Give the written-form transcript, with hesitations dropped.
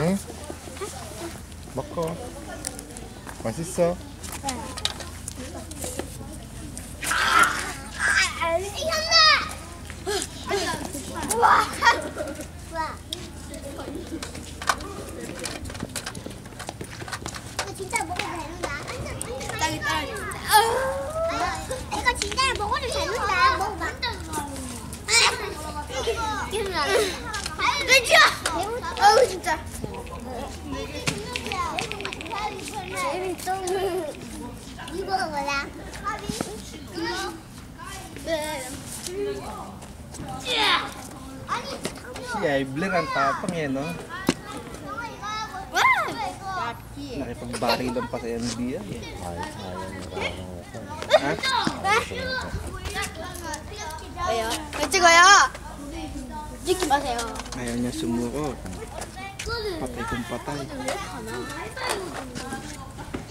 응? 먹어. 맛있어? 우와. 이거 진짜 먹어도 되는다. 땅이 떨어진다. 이거 진짜 먹어도 되는다. 먹어봐. 그죠? 어우 진짜. 재밌어. 이거 뭐야? Si Aibler ang tapang eh, no? Nakipagbarilan pa sa NBA eh. Ha? 왜요? 왜 찍어요? 찍지 마세요. Ayaw niya sumuko. Patay kung patay.